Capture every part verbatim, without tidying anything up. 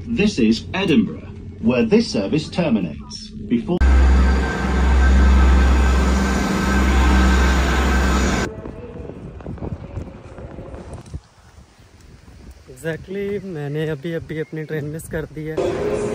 This is Edinburgh, where this service terminates. Before exactly exactly, मैंने अभी अभी अपनी ट्रेन मिस कर दी है।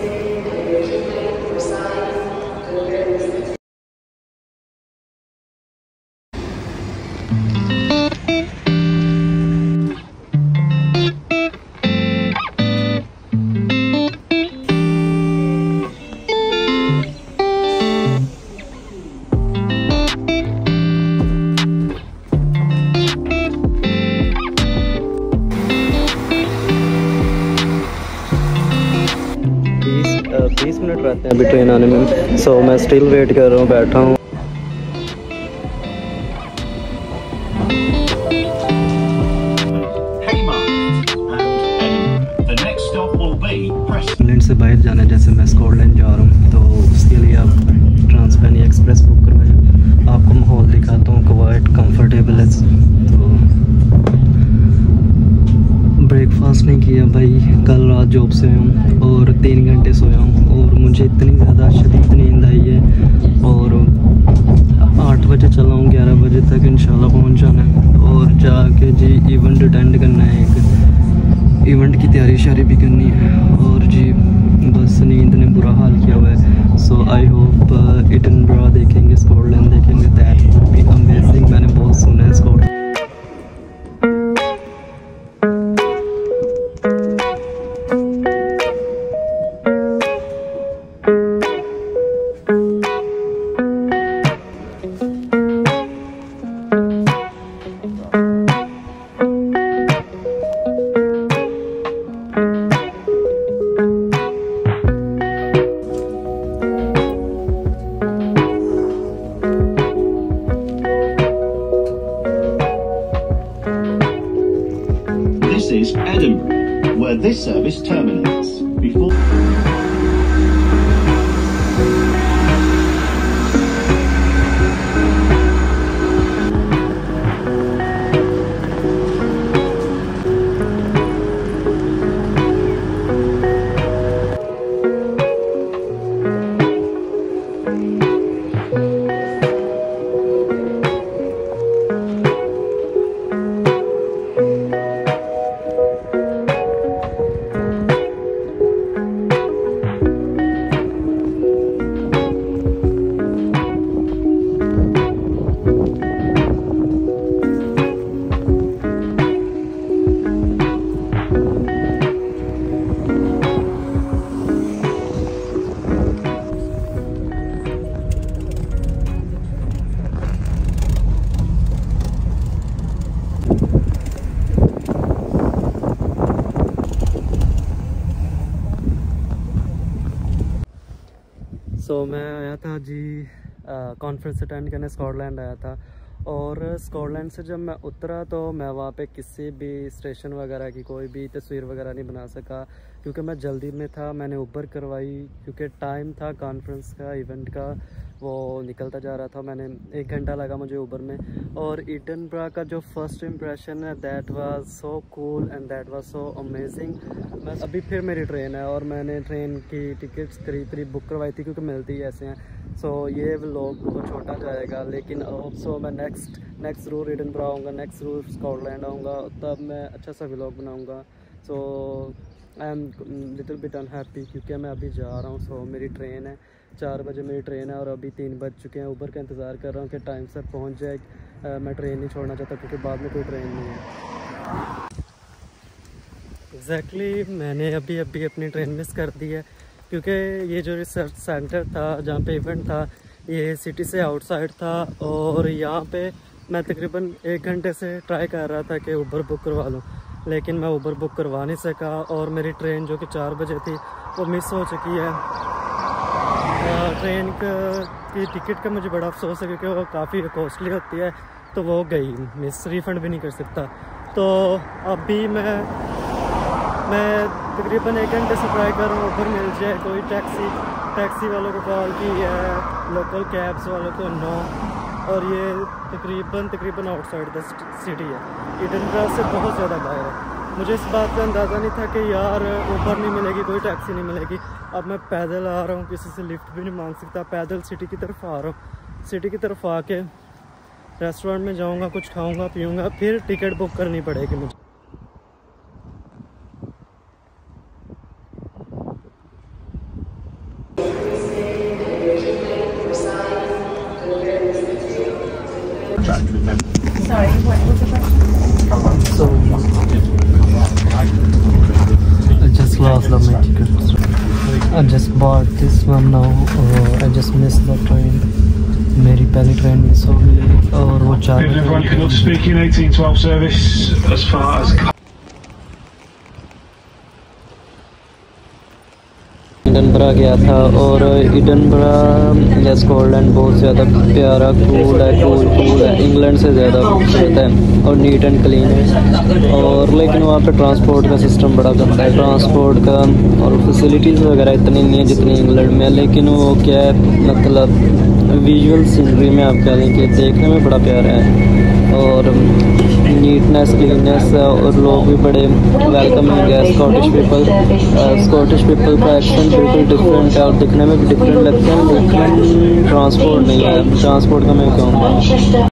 बीस मिनट रहते हैं अभी ट्रेन आने में, सो so, मैं स्टिल वेट कर रहा हूँ, बैठा हूँ। इंग्लैंड से बाहर जाना, जैसे मैं स्कॉटलैंड जा रहा हूँ, तो उसके लिए आप ट्रांसपेनी एक्सप्रेस बुक करवाएं। आपको माहौल दिखाता हूँ, क्वाइट कंफर्टेबल है। तो ब्रेकफास्ट नहीं किया भाई, कल रात जॉब से हूँ और तीन घंटे सोया हूँ और मुझे इतनी ज़्यादा शदीद नींद आई है। और आठ बजे चला हूँ, ग्यारह बजे तक इंशाल्लाह पहुँच जाना है और जाके जी इवेंट अटेंड करना है, एक इवेंट की तैयारी शारी भी करनी है। और जी बस नींद ने बुरा हाल किया हुआ है। सो आई होप एडिनबरा देखेंगे, स्कॉटलैंड देखेंगे, दैट वुड बी अमेजिंग। मैंने बहुत सुना है Scotland. This is Edinburgh, where this service terminates. Before so so, मैं आया था जी कॉन्फ्रेंस अटेंड करने, स्कॉटलैंड आया था। और स्कॉटलैंड से जब मैं उतरा तो मैं वहाँ पे किसी भी स्टेशन वगैरह की कोई भी तस्वीर वगैरह नहीं बना सका, क्योंकि मैं जल्दी में था। मैंने ऊबर करवाई क्योंकि टाइम था कॉन्फ्रेंस का, इवेंट का, वो निकलता जा रहा था। मैंने एक घंटा लगा मुझे ऊबर में। और एडिनबरा का जो फर्स्ट इम्प्रेशन है, that was so cool and that was so amazing. मैं अभी फिर मेरी ट्रेन है और मैंने ट्रेन की टिकट्स करीब करीब बुक करवाई थी, क्योंकि मिलती ही ऐसे हैं। सो so, ये व्लॉग बहुत छोटा जाएगा, लेकिन ऑल्सो मैं नेक्स्ट नेक्स्ट ज़रूर एडिनबरा आऊँगा, नेक्स्ट ज़रूर स्कॉटलैंड आऊँगा, तब मैं अच्छा सा व्लॉग बनाऊँगा। So I am little bit unhappy क्योंकि मैं अभी जा रहा हूँ। सो so, मेरी ट्रेन है, चार बजे मेरी ट्रेन है और अभी तीन बज चुके हैं। ऊबर का इंतज़ार कर रहा हूँ कि टाइम से पहुँच जाए। आ, मैं ट्रेन नहीं छोड़ना चाहता क्योंकि बाद में कोई ट्रेन नहीं है। एग्जैक्टली exactly, मैंने अभी अभी अपनी ट्रेन मिस कर दी है, क्योंकि ये जो रिसर्च सेंटर था जहाँ पे इवेंट था, ये सिटी से आउटसाइड था। और यहाँ पे मैं तकरीबन एक घंटे से ट्राई कर रहा था कि ऊबर बुक करवा लूँ, लेकिन मैं ऊबर बुक करवा नहीं सका। और मेरी ट्रेन जो कि चार बजे थी वो मिस हो चुकी है। ट्रेन की टिकट का मुझे बड़ा अफसोस है, क्योंकि वो काफ़ी कॉस्टली होती है, तो वो गई मिस, रिफ़ंड भी नहीं कर सकता। तो अभी मैं मैं तकरीबन एक घंटे से ट्राई कर रहा हूँ ऊबर मिल जाए, कोई टैक्सी टैक्सी वालों को कॉल की है, लोकल कैब्स वालों को नो। और ये तकरीबन तकरीबन आउटसाइड द सिटी है, एडिनबरा से बहुत ज़्यादा बाहर है। मुझे इस बात का अंदाज़ा नहीं था कि यार ऊबर नहीं मिलेगी, कोई टैक्सी नहीं मिलेगी। अब मैं पैदल आ रहा हूँ, किसी से लिफ्ट भी नहीं मांग सकता, पैदल सिटी की तरफ आ रहा हूँ। सिटी की तरफ आके रेस्टोरेंट में जाऊँगा, कुछ खाऊँगा पीऊँगा, फिर टिकट बुक करनी पड़ेगी मुझे। Sorry, what was the question? So I just lost the my ticket. I just bought this one now. Uh, I just missed the train. मेरी पहली ट्रेन मिस हो गई और वो चार Everyone cannot speak in eighteen twelve service as far as इडनबरा गया था और इडनबरा स्कॉटलैंड बहुत ज़्यादा प्यारा, कूल है, कूल कूल है, इंग्लैंड से ज़्यादा खूबसूरत है और नीट एंड क्लीन है। और लेकिन वहाँ पे ट्रांसपोर्ट का सिस्टम बड़ा गंदा है, ट्रांसपोर्ट का और फैसिलिटीज़ वगैरह इतनी नहीं है जितनी इंग्लैंड में है। लेकिन वो क्या है, मतलब विजुअल सीनरी में आप कह लें कि देखने में बड़ा प्यारा है और नीटनेस, क्लीननेस और लोग भी बड़े वेलकमिंग है। स्कॉटिश पीपल स्कॉटिश पीपल का एक्सेंट बिल्कुल डिफरेंट है और दिखने में भी डिफरेंट लगता है, लेकिन ट्रांसपोर्ट नहीं है। ट्रांसपोर्ट का मैं कहूँगा